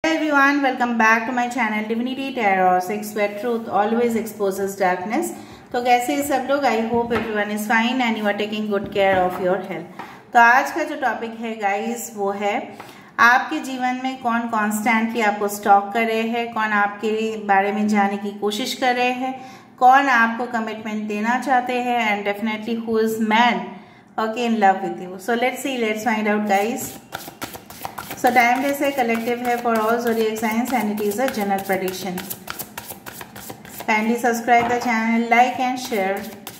Everyone, welcome back to my channel Divinity Tarot 6 where truth always exposes darkness। तो कैसे हैं सब लोग? I hope everyone is fine and you are taking good care of your health. तो आज का जो टॉपिक है गाइस वो है आपके जीवन में कौन कॉन्स्टेंटली आपको स्टॉक कर रहे हैं, कौन आपके बारे में जानने की कोशिश कर रहे हैं, कौन आपको कमिटमेंट देना चाहते हैं and definitely who is man okay in love with you. So let's find out guys. So timeless है, collective है for all zodiac signs and it is a general prediction. Kindly subscribe the channel, like and share.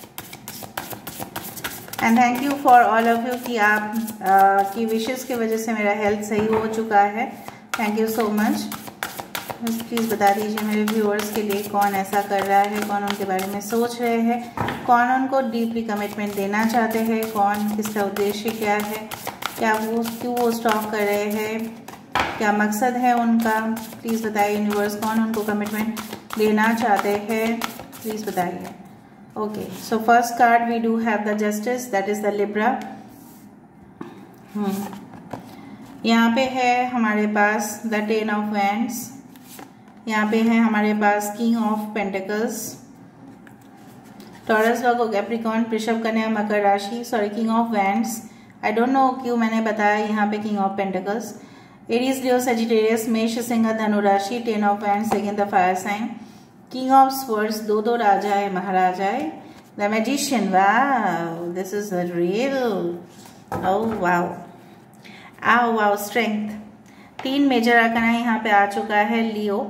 And thank you for all of you कि आप की wishes की वजह से मेरा health सही हो चुका है। Thank you so much. Please बता दीजिए मेरे viewers के लिए कौन ऐसा कर रहा है, कौन उनके बारे में सोच रहे हैं, कौन उनको डीपली कमिटमेंट देना चाहते हैं, कौन किसका उद्देश्य क्या है, क्या वो क्यों वो स्टॉक कर रहे हैं, क्या मकसद है उनका। प्लीज़ बताइए यूनिवर्स, कौन उनको कमिटमेंट देना चाहते हैं, प्लीज़ बताइए। Okay, so first card we do have the justice, that is the libra. यहाँ पे है हमारे पास द टेन ऑफ वैंड्स, यहाँ पे है हमारे पास king of pentacles, Taurus, Virgo, Capricorn, वृषभ, कन्या, मकर राशि, sorry king of wands. I don't know क्यों मैंने बताया यहाँ पे king of pentacles, Aries, Leo, Sagittarius, मेष, सिंह, धनु राशि, ten of wands, second the fire sign, king of swords, दो राजाएं महाराजाएं, the magician, wow this is real, oh wow strength. तीन मेजर आर्काना यहाँ पे आ चुका है। लियो,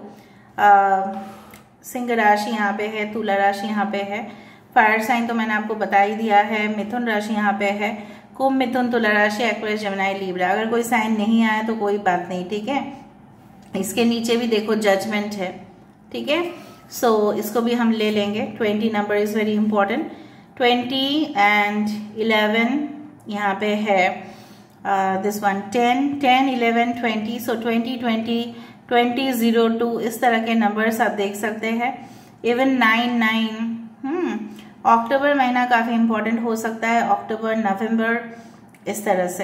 सिंह राशि यहाँ पे है, तुला राशि यहाँ पे है, फायर साइन तो मैंने आपको बता ही दिया है, मिथुन राशि यहाँ पे है, कुंभ, मिथुन, तुला राशि, एक्वेरियस, जेमिनी, लिब्रा। अगर कोई साइन नहीं आया तो कोई बात नहीं, ठीक है। इसके नीचे भी देखो जजमेंट है, ठीक है। सो इसको भी हम ले लेंगे। 20 number is very important. 20 and 11 यहाँ पे है, दिस वन 10, 11, 20। सो 20, 02 इस तरह के नंबर्स आप देख सकते हैं। इवन 9, अक्टूबर महीना काफी इंपॉर्टेंट हो सकता है, अक्टूबर, नवंबर, इस तरह से।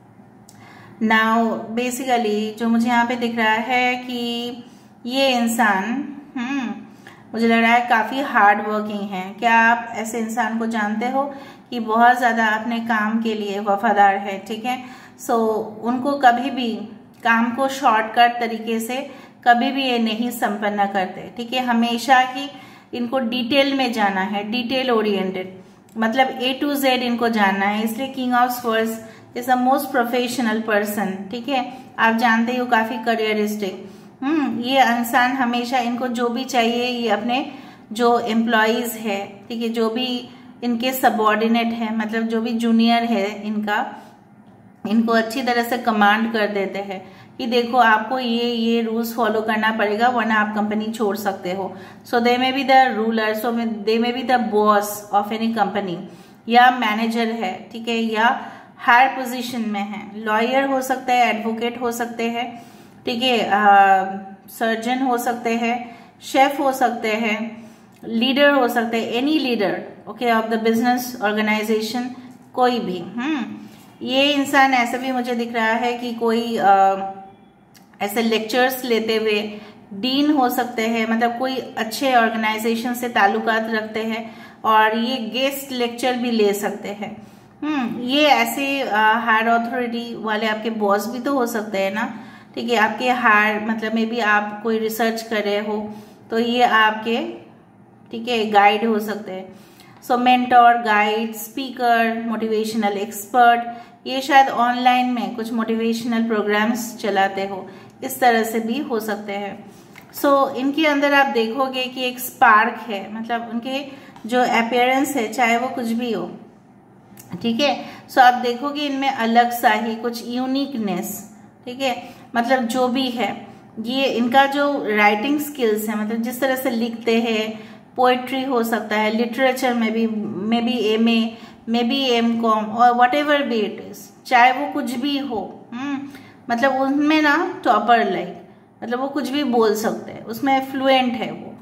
नाउ बेसिकली जो मुझे यहाँ पे दिख रहा है कि ये इंसान मुझे लग रहा है काफी हार्ड वर्किंग है। क्या आप ऐसे इंसान को जानते हो कि बहुत ज्यादा अपने काम के लिए वफादार है, ठीक है। सो उनको कभी भी काम को शॉर्टकट तरीके से कभी भी ये नहीं संपन्न करते, ठीक है। हमेशा ही इनको डिटेल में जाना है, डिटेल ओरिएंटेड, मतलब A to Z इनको जानना है। इसलिए king of swords is a most professional person, ठीक है। आप जानते हो काफी करियरिस्टिक। ये इंसान हमेशा इनको जो भी चाहिए, ये अपने जो एम्प्लॉयज है, ठीक है, जो भी इनके सबऑर्डिनेट है, मतलब जो भी जूनियर है इनको अच्छी तरह से कमांड कर देते हैं कि देखो आपको ये रूल्स फॉलो करना पड़ेगा वरना आप कंपनी छोड़ सकते हो। So they may be the ruler, so they may be the boss of any company, या मैनेजर है, ठीक है, या हायर पोजीशन में है। लॉयर हो सकते हैं, एडवोकेट हो सकते हैं, ठीक है, सर्जन हो सकते हैं, शेफ हो सकते हैं, लीडर हो सकते हैं, any leader okay of the business organisation, कोई भी। ये इंसान ऐसा भी मुझे दिख रहा है कि कोई ऐसे लेक्चर्स लेते हुए डीन हो सकते हैं, मतलब कोई अच्छे ऑर्गेनाइजेशन से ताल्लुकात रखते हैं और ये गेस्ट लेक्चर भी ले सकते हैं। ये ऐसे हायर अथॉरिटी वाले आपके बॉस भी तो हो सकते हैं ना, ठीक है। आपके हायर मतलब में भी आप कोई रिसर्च कर रहे हो तो ये आपके, ठीक है, गाइड हो सकते हैं। So mentor, guide, speaker, motivational expert, ये शायद ऑनलाइन में कुछ मोटिवेशनल प्रोग्राम्स चलाते हो, इस तरह से भी हो सकते हैं। सो इनके अंदर आप देखोगे कि एक स्पार्क है, मतलब उनके जो अपीयरेंस है चाहे वो कुछ भी हो, ठीक है। सो आप देखोगे इनमें अलग सा ही कुछ यूनिकनेस, ठीक है, मतलब जो भी है ये इनका जो राइटिंग स्किल्स है, मतलब जिस तरह से लिखते हैं, पोएट्री हो सकता है, लिटरेचर में भी MA, मे बी M.Com और whatever be it is, चाहे वो कुछ भी हो, मतलब उनमें ना टॉपर लाइक, मतलब वो कुछ भी बोल सकते हैं, उसमें फ्लुएंट है वो।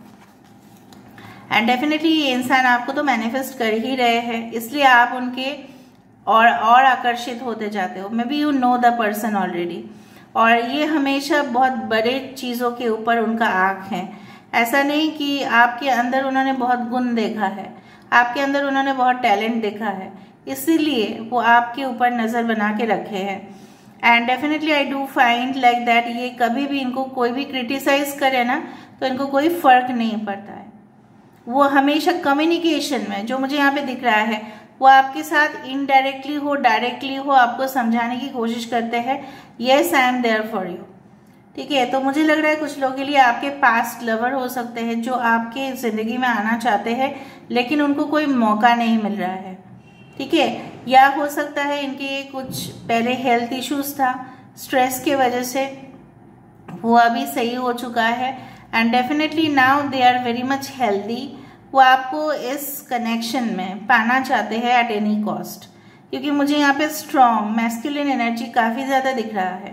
एंड डेफिनेटली ये इंसान आपको तो मैनिफेस्ट कर ही रहे हैं, इसलिए आप उनके और आकर्षित होते जाते हो। Maybe you know the person already, और ये हमेशा बहुत बड़े चीज़ों के ऊपर उनका आँख है। ऐसा नहीं कि आपके अंदर उन्होंने बहुत गुण देखा है, आपके अंदर उन्होंने बहुत टैलेंट देखा है, इसीलिए वो आपके ऊपर नज़र बना के रखे हैं। And definitely I do find like that ये कभी भी इनको कोई भी क्रिटिसाइज करे ना तो इनको कोई फर्क नहीं पड़ता है। वो हमेशा कम्युनिकेशन में, जो मुझे यहाँ पे दिख रहा है, वो आपके साथ इनडायरेक्टली हो डायरेक्टली हो आपको समझाने की कोशिश करते हैं, yes I am there for you. ठीक है, तो मुझे लग रहा है कुछ लोगों के लिए आपके पास्ट लवर हो सकते हैं जो आपके जिंदगी में आना चाहते हैं लेकिन उनको कोई मौका नहीं मिल रहा है। ठीक है, या हो सकता है इनके कुछ पहले हेल्थ इश्यूज था, स्ट्रेस के वजह से वो अभी सही हो चुका है and definitely now they are very much healthy. वो आपको इस कनेक्शन में पाना चाहते हैं एट एनी कॉस्ट, क्योंकि मुझे यहाँ पे स्ट्रॉन्ग मैस्कुलिन एनर्जी काफ़ी ज़्यादा दिख रहा है,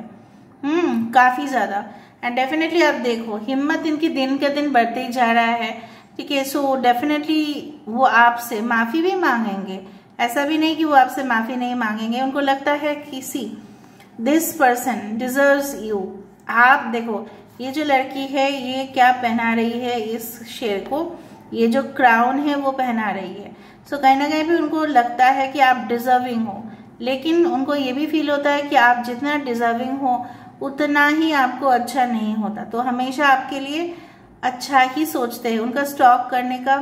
काफ़ी ज़्यादा। एंड डेफिनेटली आप देखो हिम्मत इनकी दिन के दिन बढ़ते ही जा रहा है। ठीक है, सो डेफिनेटली वो आपसे माफ़ी भी मांगेंगे, ऐसा भी नहीं कि वो आपसे माफ़ी नहीं मांगेंगे। उनको लगता है कि see this person deserves you. आप देखो ये जो लड़की है ये क्या पहना रही है इस शेर को, ये जो क्राउन है वो पहना रही है। सो कहीं ना कहीं भी उनको लगता है कि आप डिजर्विंग हो, लेकिन उनको ये भी फील होता है कि आप जितना डिजर्विंग हो उतना ही आपको अच्छा नहीं होता, तो हमेशा आपके लिए अच्छा ही सोचते हैं। उनका स्टॉक करने का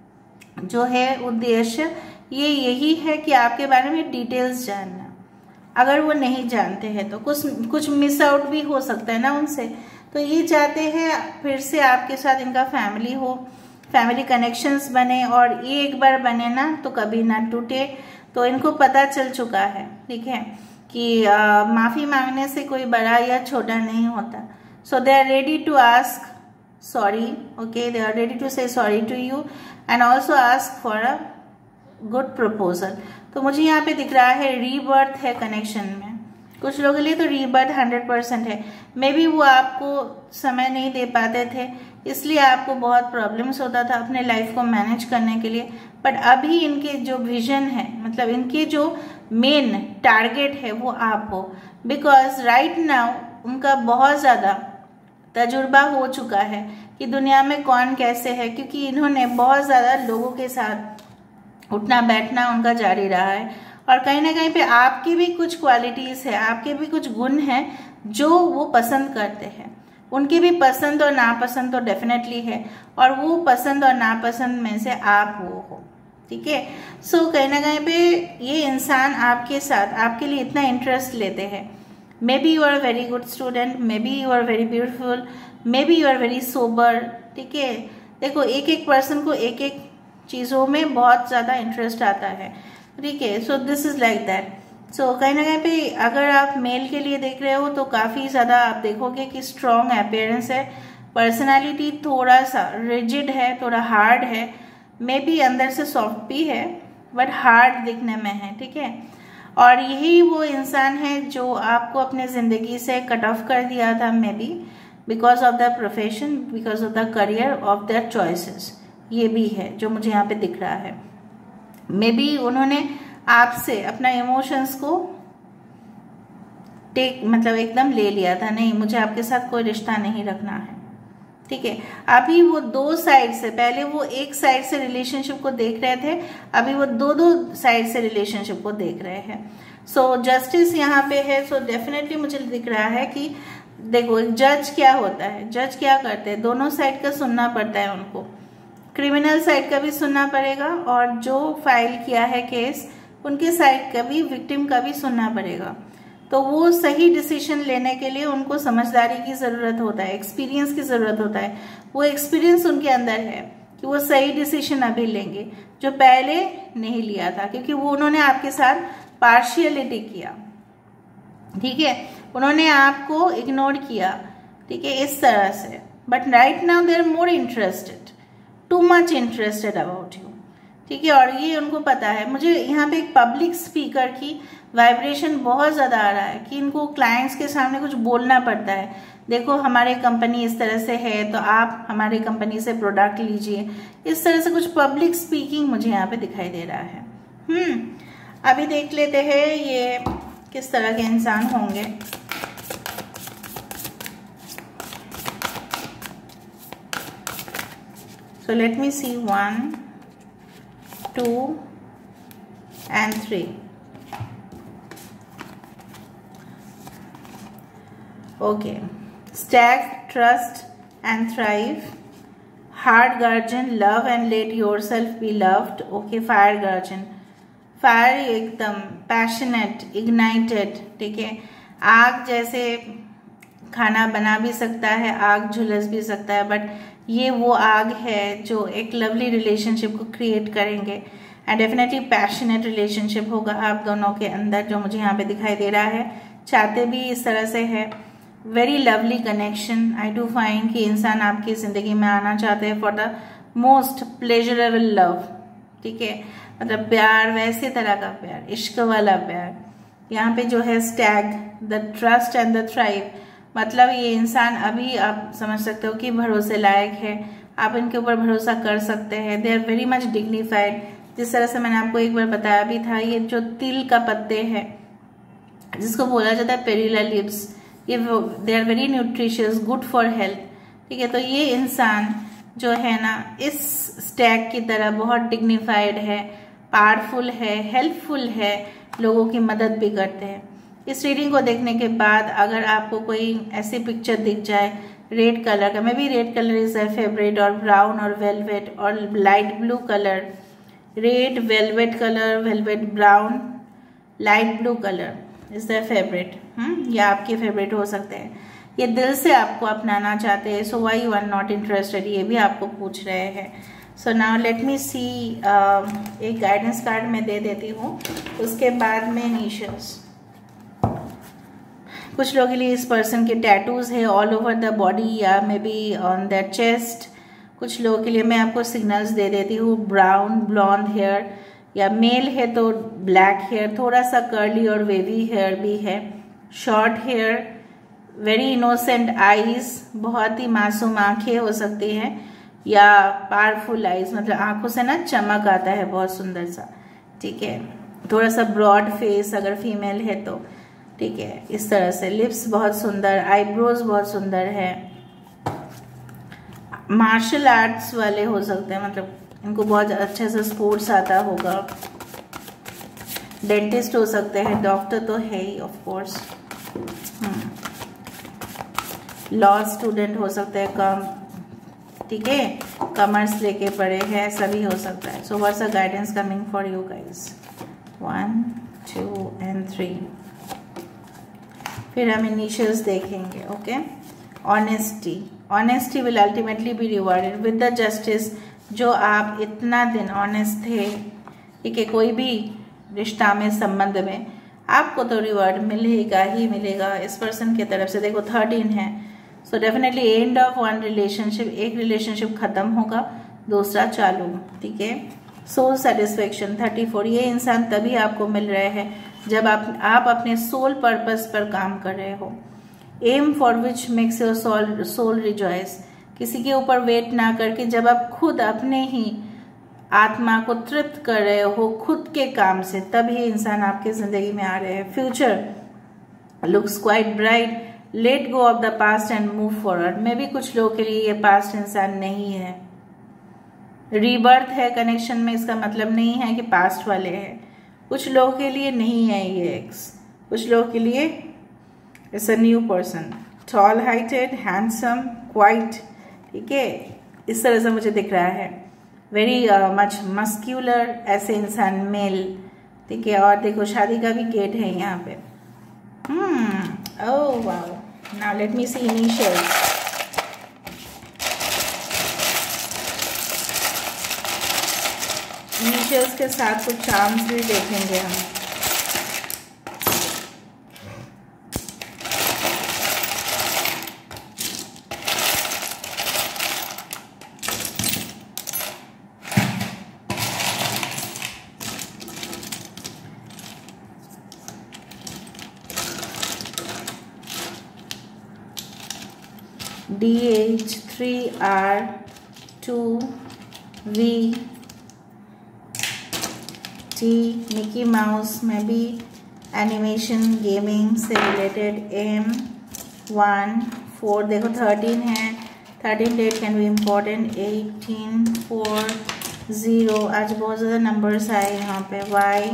जो है उद्देश्य ये यही है कि आपके बारे में डिटेल्स जानना। अगर वो नहीं जानते हैं तो कुछ मिस आउट भी हो सकता है ना उनसे, तो ये चाहते हैं फिर से आपके साथ इनका फैमिली हो, फैमिली कनेक्शंस बने, और ये एक बार बने ना तो कभी ना टूटे। तो इनको पता चल चुका है, ठीक है, कि माफ़ी मांगने से कोई बड़ा या छोटा नहीं होता। So they are ready to ask sorry, okay, they are ready to say sorry to you and also ask for a good proposal. तो मुझे यहाँ पे दिख रहा है रीबर्थ है कनेक्शन में। कुछ लोगों के लिए तो रीबर्थ 100% है। मे बी वो आपको समय नहीं दे पाते थे, इसलिए आपको बहुत प्रॉब्लम्स होता था अपने लाइफ को मैनेज करने के लिए, बट अभी इनके जो विजन है, मतलब इनके जो मेन टारगेट है वो आप हो, बिकॉज राइट नाउ उनका बहुत ज़्यादा तजुर्बा हो चुका है कि दुनिया में कौन कैसे है, क्योंकि इन्होंने बहुत ज़्यादा लोगों के साथ उठना बैठना उनका जारी रहा है। और कहीं ना कहीं पे आपकी भी कुछ क्वालिटीज़ है, आपके भी कुछ गुण हैं जो वो पसंद करते हैं। उनकी भी पसंद और नापसंद तो डेफिनेटली है, और वो पसंद और नापसंद में से आप वो हो, ठीक है। सो कहीं ना कहीं पे ये इंसान आपके साथ आपके लिए इतना इंटरेस्ट लेते हैं। Maybe you are very good student, maybe you are very beautiful, maybe you are very sober, ठीक है। देखो एक एक पर्सन को एक एक चीज़ों में बहुत ज़्यादा इंटरेस्ट आता है, ठीक है। So this is like that. So कहीं ना कहीं पे अगर आप मेल के लिए देख रहे हो तो काफ़ी ज़्यादा आप देखोगे कि स्ट्रॉन्ग अपीयरेंस है, पर्सनालिटी थोड़ा सा रिजिड है, थोड़ा हार्ड है, मे बी अंदर से सॉफ्ट भी है बट हार्ड दिखने में है, ठीक है। और यही वो इंसान है जो आपको अपने ज़िंदगी से कट ऑफ कर दिया था, maybe because of the profession, because of the career, of their choices. ये भी है जो मुझे यहाँ पे दिख रहा है। मे बी उन्होंने आपसे अपना इमोशंस को मतलब एकदम ले लिया था, नहीं मुझे आपके साथ कोई रिश्ता नहीं रखना है, ठीक है। अभी वो दो साइड से, पहले वो एक साइड से रिलेशनशिप को देख रहे थे, अभी वो दो साइड से रिलेशनशिप को देख रहे हैं। सो जस्टिस यहाँ पे है। सो डेफिनेटली मुझे दिख रहा है कि देखो जज क्या होता है, जज क्या करते हैं, दोनों साइड का सुनना पड़ता है उनको। क्रिमिनल साइड का भी सुनना पड़ेगा और जो फाइल किया है केस उनके साइड का भी, विक्टिम का भी सुनना पड़ेगा। तो वो सही डिसीजन लेने के लिए उनको समझदारी की ज़रूरत होता है, एक्सपीरियंस की ज़रूरत होता है। वो एक्सपीरियंस उनके अंदर है कि वो सही डिसीजन अभी लेंगे जो पहले नहीं लिया था, क्योंकि वो उन्होंने आपके साथ पार्शियलिटी किया, ठीक है, उन्होंने आपको इग्नोर किया, ठीक है, इस तरह से। But right now they are more interested, too much interested about you, ठीक है। और ये उनको पता है। मुझे यहाँ पे एक पब्लिक स्पीकर की वाइब्रेशन बहुत ज़्यादा आ रहा है कि इनको क्लाइंट्स के सामने कुछ बोलना पड़ता है, देखो हमारे कंपनी इस तरह से है तो आप हमारे कंपनी से प्रोडक्ट लीजिए, इस तरह से कुछ पब्लिक स्पीकिंग मुझे यहाँ पे दिखाई दे रहा है। अभी देख लेते हैं ये किस तरह के इंसान होंगे। So let me see 1, 2 and 3. Okay. Stag, trust and thrive. Heart guardian, love and let yourself be loved. Okay. Fire guardian, fire एकदम पैशनेट, इग्नाइटेड, ठीक है। आग जैसे खाना बना भी सकता है, आग झुलस भी सकता है, बट ये वो आग है जो एक लवली रिलेशनशिप को क्रिएट करेंगे एंड डेफिनेटली पैशनेट रिलेशनशिप होगा आप दोनों के अंदर, जो मुझे यहाँ पे दिखाई दे रहा है। चाहते भी इस तरह से है, very lovely connection. I do find कि इंसान आपकी जिंदगी में आना चाहते हैं for the most pleasurable love, ठीक है। मतलब प्यार, वैसे तरह का प्यार, इश्क वाला प्यार। यहाँ पे जो है stag, the trust and the thrive, मतलब ये इंसान अभी आप समझ सकते हो कि भरोसे लायक है, आप इनके ऊपर भरोसा कर सकते हैं। They are very much dignified. जिस तरह से मैंने आपको एक बार बताया भी था, ये जो तिल का पत्ते है जिसको बोला जाता है पेरिला लीव्स, ये they are very nutritious, good for health, ठीक है। तो ये इंसान जो है ना इस स्टैग की तरह बहुत डिग्निफाइड है, पावरफुल है, हेल्पफुल है, लोगों की मदद भी करते हैं। इस रीडिंग को देखने के बाद अगर आपको कोई ऐसी पिक्चर दिख जाए रेड कलर का, maybe red colour is a favourite, और ब्राउन और वेलवेट और light blue colour, red, velvet colour, velvet brown, light blue colour is the favourite, या आपके फेवरेट हो सकते हैं। ये दिल से आपको अपनाना चाहते हैं, so why you are not interested, ये भी आपको पूछ रहे हैं। सो नाउ लेट मी सी, एक गाइडेंस कार्ड मैं दे देती हूँ, उसके बाद में इनिशियल्स। कुछ लोगों के लिए इस पर्सन के टैटूज है ऑल ओवर द बॉडी या maybe on the chest. कुछ लोगों के लिए मैं आपको सिग्नल्स दे देती हूँ, ब्राउन ब्लॉन्ड हेयर, या मेल है तो ब्लैक हेयर, थोड़ा सा कर्ली और वेवी हेयर भी है, short hair, very innocent eyes, बहुत ही मासूम आंखें हो सकती हैं, या पावरफुल आईज, मतलब आंखों से ना चमक आता है बहुत सुंदर सा, ठीक है। थोड़ा सा ब्रॉड फेस अगर फीमेल है तो, ठीक है, इस तरह से। लिप्स बहुत सुंदर, आईब्रोज बहुत सुंदर है। मार्शल आर्ट्स वाले हो सकते हैं, मतलब इनको बहुत अच्छे से स्पोर्ट्स आता होगा। डेंटिस्ट हो सकते हैं, डॉक्टर तो है ही ऑफ कोर्स। लॉ स्टूडेंट हो सकते हैं, ठीक है, कॉमर्स लेके पढ़े हैं, सभी हो सकता है। So what's the guidance coming for you guys? 1, 2 and 3। फिर हम इनिशियल्स देखेंगे। Okay, honesty, honesty will ultimately be rewarded with the justice. जो आप इतना दिन ऑनेस्ट थे, ठीक है, कोई भी रिश्ता में, संबंध में, आपको तो रिवॉर्ड मिलेगा ही मिलेगा इस पर्सन की तरफ से। देखो 13 है, so definitely end of one relationship, एक रिलेशनशिप खत्म होगा, दूसरा चालू, ठीक है। सोल सेटिस्फेक्शन 34, ये इंसान तभी आपको मिल रहे हैं जब आप अपने सोल पर्पस पर काम कर रहे हो। Aim for which makes your soul rejoice, किसी के ऊपर वेट ना करके जब आप खुद अपने ही आत्मा को तृप्त कर रहे हो खुद के काम से, तभी इंसान आपके जिंदगी में आ रहे हैं। Future looks quite bright, let go of the past and move forward. में भी कुछ लोगों के लिए ये पास्ट इंसान नहीं है। रीबर्थ है कनेक्शन में, इसका मतलब नहीं है कि पास्ट वाले हैं। कुछ लोगों के लिए नहीं है ये एक्स, कुछ लोगों के लिए it's a new person. Tall heighted, handsome, quite, ठीक है, इस तरह से मुझे दिख रहा है। वेरी मच मस्क्यूलर, ऐसे इंसान मेल, ठीक है। और देखो शादी का भी गेट है यहाँ पे। Oh wow, now let me see initials. Initials के साथ कुछ चार्म्स भी देखेंगे हम। DH, 3R, 2V, T, Mickey Mouse में भी एनिमेशन गेमिंग से रिलेटेड। M, 1, 4, देखो 13 है, 13 डेट कैन बी इम्पोर्टेंट, 1840, आज बहुत ज़्यादा नंबर्स आए यहाँ पे, वाई,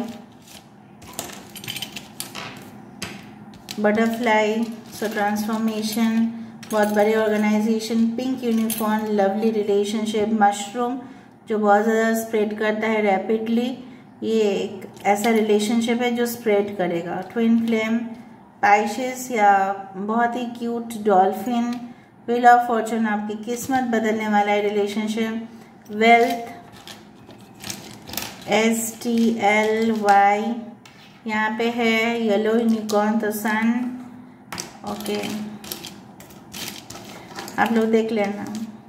बटरफ्लाई, सो ट्रांसफॉर्मेशन, बहुत बड़ी organisation, pink uniform, lovely relationship, mushroom जो बहुत ज़्यादा स्प्रेड करता है रैपिडली, ये एक ऐसा रिलेशनशिप है जो स्प्रेड करेगा। ट्विन फ्लेम, पाइशिस या बहुत ही cute dolphin, wheel of fortune आपकी किस्मत बदलने वाला है रिलेशनशिप, वेल्थ, STLY, यहाँ पे है येलो यूनिकॉर्न, तो सन, ओके आप लोग देख लेना,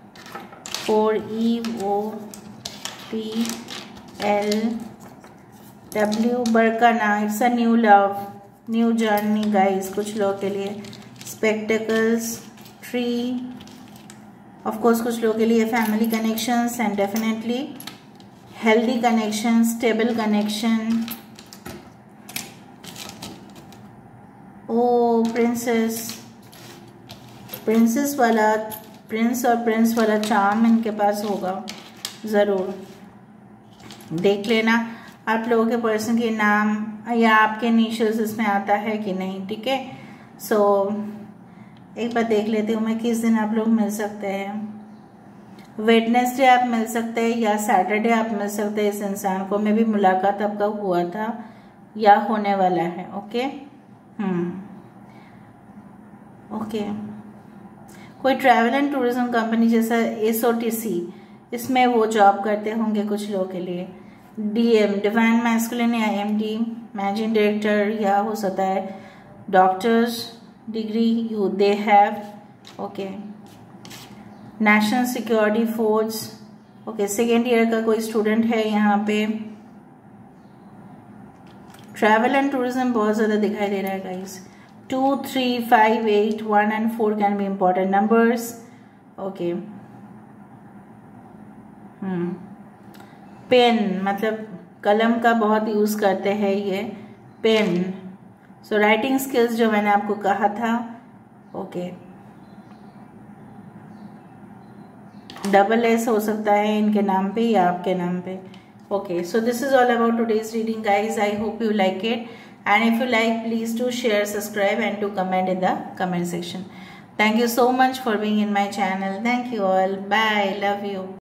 4EOTLW, Berkana, it's a new love, new journey guys कुछ लोगों के लिए, स्पेक्टिकल्स, ट्री, ऑफ कोर्स कुछ लोगों के लिए family connections and definitely healthy connection, stable connection, oh princess वाला, प्रिंस और प्रिंस वाला चार्म इनके पास होगा, ज़रूर देख लेना आप लोगों के पर्सन के नाम या आपके इनिशियल्स इसमें आता है कि नहीं, ठीक है। सो एक बार देख लेती हूँ मैं किस दिन आप लोग मिल सकते हैं। वेडनेसडे आप मिल सकते हैं या सैटरडे आप मिल सकते हैं इस इंसान को, में भी मुलाकात आपका हुआ था या होने वाला है, ओके। ओके, कोई ट्रैवल एंड टूरिज्म कंपनी जैसा SOTC, इसमें वो जॉब करते होंगे कुछ लोगों के लिए। DM डिवाइन मैस्कुलिन या MD मैनेजिंग डायरेक्टर, या हो सकता है doctor's degree you they have, okay. National security force, okay, second year का कोई स्टूडेंट है यहाँ पे। ट्रैवल एंड टूरिज्म बहुत ज़्यादा दिखाई दे रहा है guys. 2, 3, 5, 8, 1 and 4 can be important numbers, okay। Pen मतलब कलम का बहुत यूज़ करते हैं ये, पेन, सो राइटिंग स्किल्स जो मैंने आपको कहा था, ओके। SS हो सकता है इनके नाम पे या आपके नाम पे, okay। So this is all about today's reading guys. I hope you like it, and if you like, please do share, subscribe and to comment in the comment section. Thank you so much for being in my channel. Thank you all. Bye. Love you.